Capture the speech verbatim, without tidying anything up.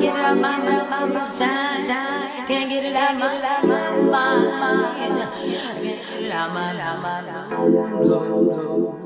get it out my mind. Can't get it out my mind. I can't get it out my mind. No, no.